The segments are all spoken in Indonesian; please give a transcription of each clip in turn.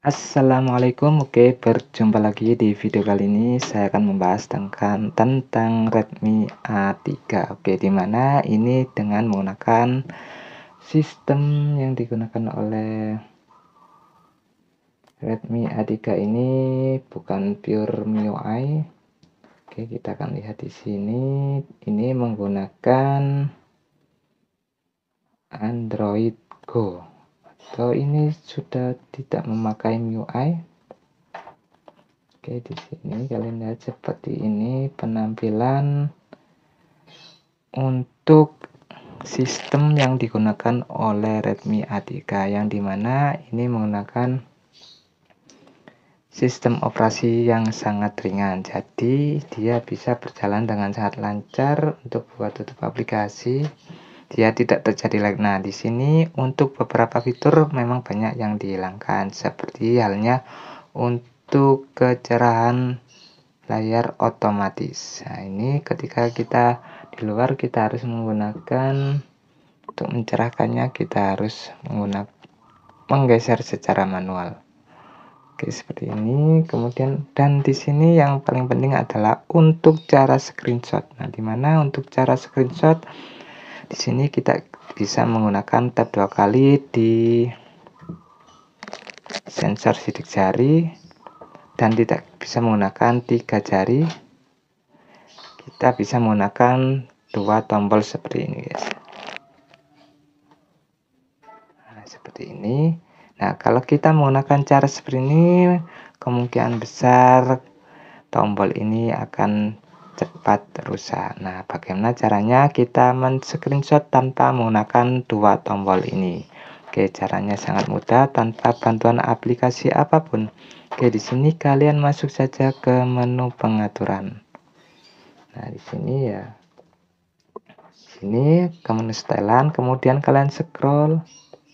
Assalamualaikum, oke, berjumpa lagi di video kali ini. Saya akan membahas tentang Redmi A3. Oke, di mana ini dengan menggunakan sistem yang digunakan oleh Redmi A3 ini bukan pure MIUI. Oke, kita akan lihat di sini. Ini menggunakan Android Go. So, ini sudah tidak memakai MIUI. Oke, di sini kalian lihat seperti ini penampilan untuk sistem yang digunakan oleh Redmi A3, yang dimana ini menggunakan sistem operasi yang sangat ringan, jadi dia bisa berjalan dengan sangat lancar untuk buka tutup aplikasi. Dia tidak terjadi lag. Nah, di sini untuk beberapa fitur memang banyak yang dihilangkan, seperti halnya untuk kecerahan layar otomatis. Nah, ini ketika kita di luar kita harus menggunakan, untuk mencerahkannya kita harus menggeser secara manual. Oke, seperti ini. Kemudian dan di sini yang paling penting adalah untuk cara screenshot. Nah, dimana untuk cara screenshot di sini kita bisa menggunakan tab 2 kali di sensor sidik jari, dan tidak bisa menggunakan 3 jari. Kita bisa menggunakan 2 tombol seperti ini, guys. Nah, seperti ini. Nah, kalau kita menggunakan cara seperti ini, kemungkinan besar tombol ini akan cepat rusak. Nah, bagaimana caranya kita men-screenshot tanpa menggunakan 2 tombol ini? Oke, caranya sangat mudah tanpa bantuan aplikasi apapun. Oke, di sini kalian masuk saja ke menu pengaturan. Nah, di sini ya. Sini ke menu setelan, kemudian kalian scroll.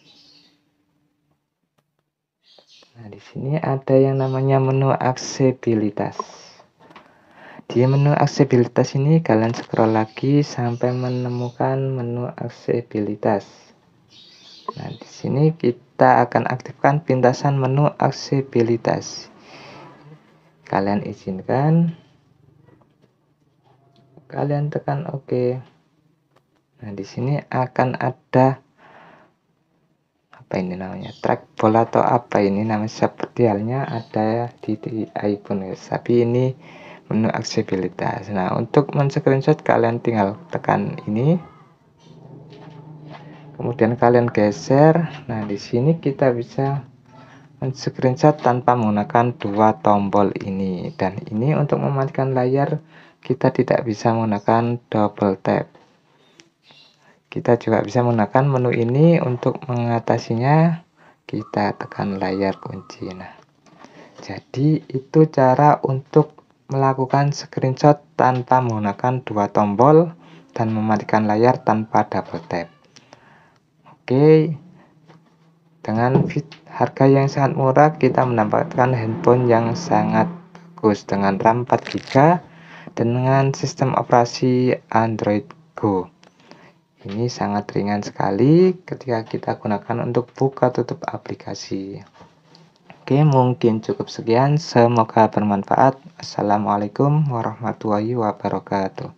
Nah, di sini ada yang namanya menu aksesibilitas. Di menu aksesibilitas ini kalian scroll lagi sampai menemukan menu aksesibilitas. Nah, di sini kita akan aktifkan pintasan menu aksesibilitas. Kalian izinkan. Kalian tekan OK. Nah, di sini akan ada apa ini namanya, trackball atau apa ini namanya, seperti halnya ada di iPhone, guys. Tapi ini menu aksesibilitas. Nah, untuk men-screenshot kalian tinggal tekan ini, kemudian kalian geser. Nah, di sini kita bisa men-screenshot tanpa menggunakan 2 tombol ini, dan ini untuk mematikan layar kita tidak bisa menggunakan double tap. Kita juga bisa menggunakan menu ini. Untuk mengatasinya kita tekan layar kunci. Nah, jadi itu cara untuk melakukan screenshot tanpa menggunakan 2 tombol dan mematikan layar tanpa double tap. Oke, dengan harga yang sangat murah kita mendapatkan handphone yang sangat bagus dengan RAM 4GB dan dengan sistem operasi Android Go. Ini sangat ringan sekali ketika kita gunakan untuk buka tutup aplikasi. Oke, mungkin cukup sekian. Semoga bermanfaat. Assalamualaikum warahmatullahi wabarakatuh.